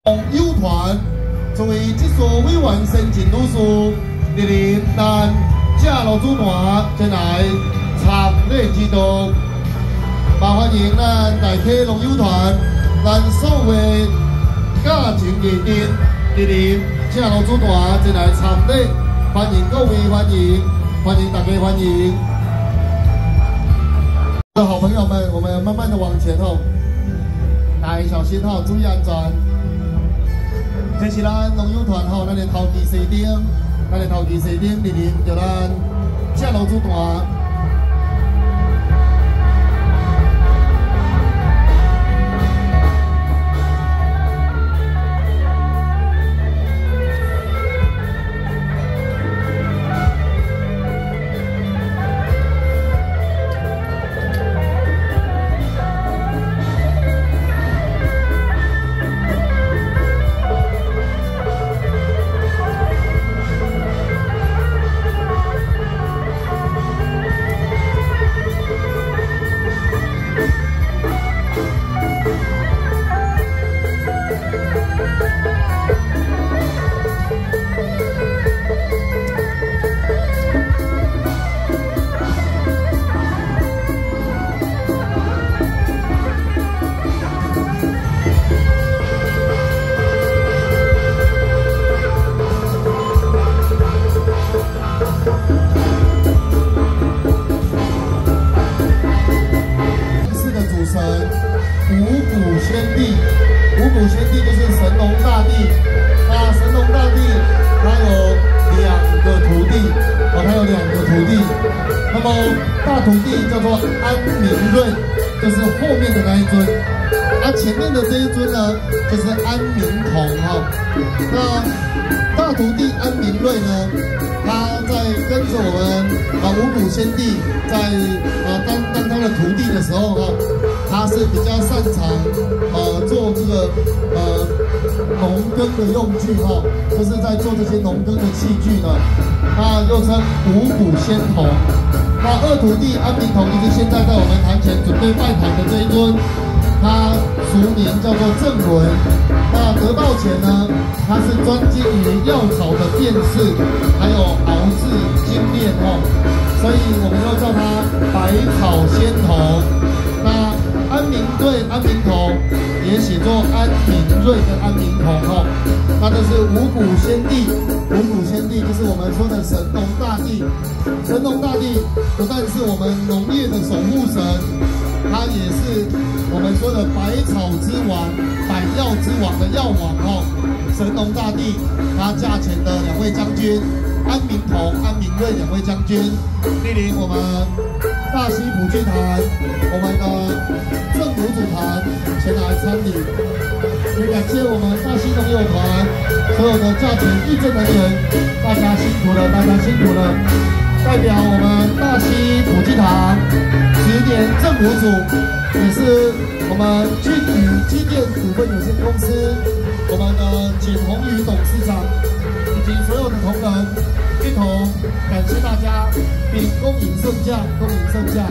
友团作为这所委员申请律师，莅临咱正路组团前来参礼指导，麻烦迎咱大溪龙友团，咱所有家庭艺人莅临正路组团前来参礼，欢迎各位，欢迎大家，欢迎。好朋友们，我们慢慢的往前吼，来小心吼，注意安全。 这是咱龙友团吼，咱的头旗西顶，莅临着咱正路组团。五谷先帝就是神农大帝，那神农大帝他有2个徒弟，那么大徒弟叫做安明瑞，就是后面的那一尊，前面的这一尊呢就是安明童哈。那大徒弟安明瑞呢，他在跟着我们五谷先帝在当他的徒弟的时候哈。 他是比较擅长做这个农耕的用具哈，就是在做这些农耕的器具呢，那又称五谷仙童。那二徒弟安明童就是现在在我们坛前准备拜坛的这一尊，他俗名叫做正伦。那得道前呢，他是专精于药草的辨识，还有熬制精炼哦，所以我们又叫他百草仙童。那 安明童也写作安明瑞跟安明童哈，那这是五谷先帝。五谷先帝就是我们说的神农大帝。神农大帝不但是我们农业的守护神，他也是我们说的百草之王、百药之王的药王哈。神农大帝他驾前的2位将军安明童、安明瑞2位将军莅临我们大溪普济坛，我们的 正武组团前来参礼，也感谢我们大溪农友团所有的驾前义政人员，大家辛苦了，代表我们大溪普济堂10年正武组，也是我们俊宇机电股份有限公司我们的简宏宇董事长以及所有的同仁，一同感谢大家，并恭迎圣驾，恭迎圣驾。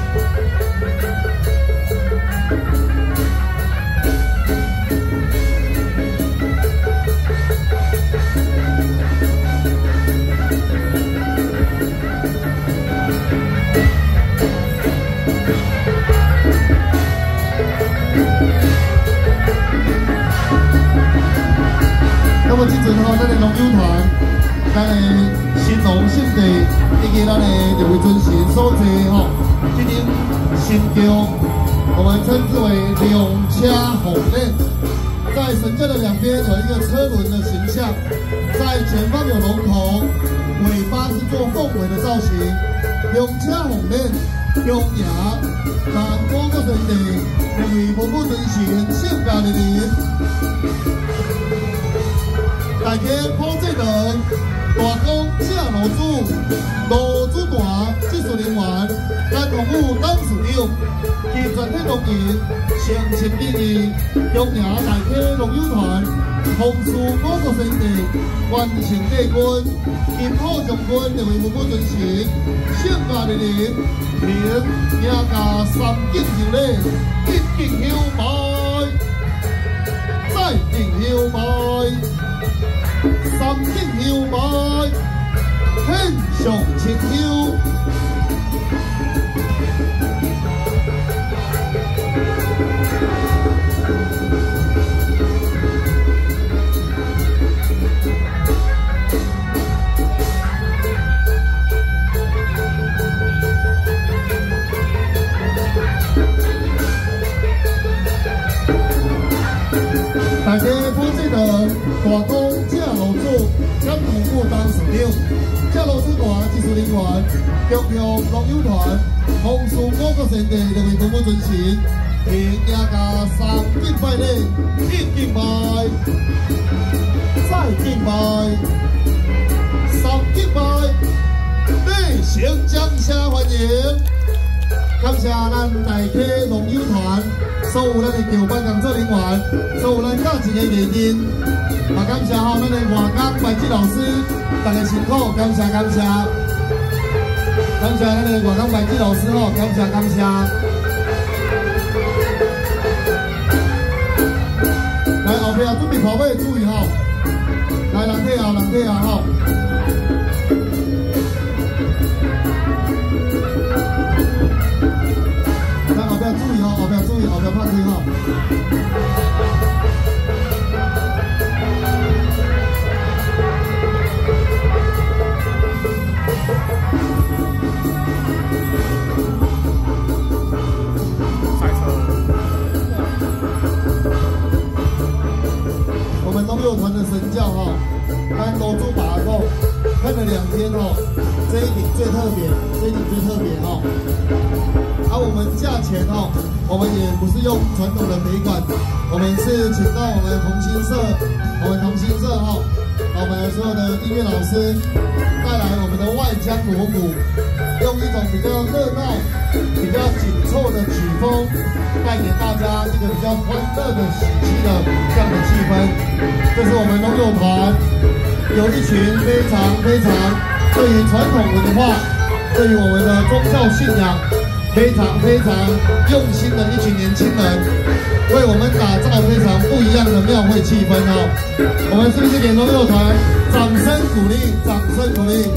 那么，这阵吼，咱的农友团，咱的新农圣地以及咱的六位尊贤所在吼，今天新桥，我们称之为两车红链，在神教的2边有一个车轮的形象，在前方有龙头，尾巴是做凤尾的造型，两车红链，中野，南高个圣地，六位步步尊贤，圣驾莅临。 大家普济堂大公正路主团技术人员，咱服务董事长，其全体同仁，诚心敬意，恭迎大溪农友团同事5个圣地，完成帝君，金普将军6位步步尊贤，圣驾莅临，并赢下3敬寿礼，1敬香拜。 景摇摆，三景摇摆，很上情摇。 大家负责的大公正路主兼服务当事长，正路主团技术人员，各项乐友团，同属5个县地就会同步进行，并加3敬拜礼，1敬拜，再敬拜，3敬拜，内城掌声欢迎！感谢咱大溪乐友团。 所有咱的桥班工作人员，所有咱教职的艺人，也感谢咱的外工班级老师，大家辛苦，感谢感谢，感谢咱的外工班级老师吼，感谢感谢。来后边准备跑位，注意吼，来人退后，人退后吼。 后边注意哦，后边注意，后边怕推哦。赛车。我们龙友团的神教哈，跟楼主把控看了2天哦，这一顶最特别，这一顶最特别哈。 我们价钱哦，我们也不是用传统的北管，我们是请到我们同心社哈，我们所有的音乐老师带来我们的外江锣鼓，用一种比较热闹、比较紧凑的曲风，带给大家一个比较欢乐的、喜气的这样的气氛。这是我们龙友团有一群非常对于传统文化、对于我们的宗教信仰。 非常用心的一群年轻人，为我们打造非常不一样的庙会气氛哦。我们是不是给龙友团掌声鼓励？掌声鼓励！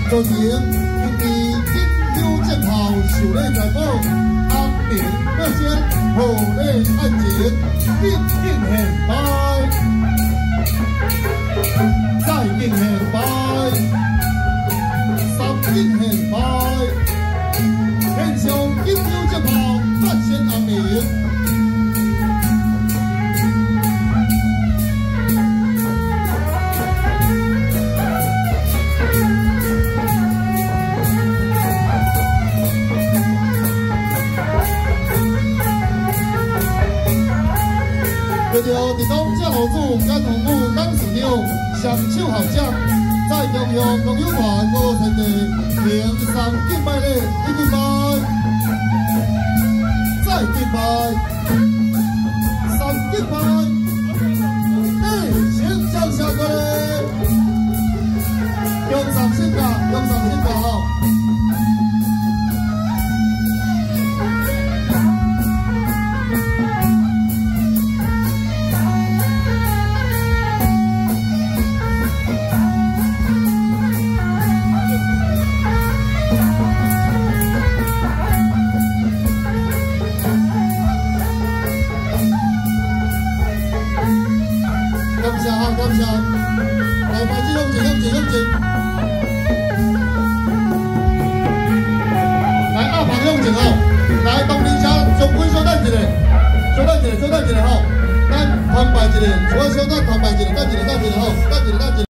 昨天因为金牛正好受咧在报，安平那些好咧爱情，应现拜，再应现拜，三应现拜，天上金牛正好发现安平。对着伫东正湖主跟洪武当市长双手合掌，在中央共有团五天地零三敬拜礼，一敬拜，再敬拜，三敬拜，先将下过来，用上心噶，用上心噶吼。感谢，来牌子用钱，来阿鹏用钱吼，来东林车总管稍等一下，稍等一下吼，咱团排一下，我稍等团排一下，等一下吼，等一下。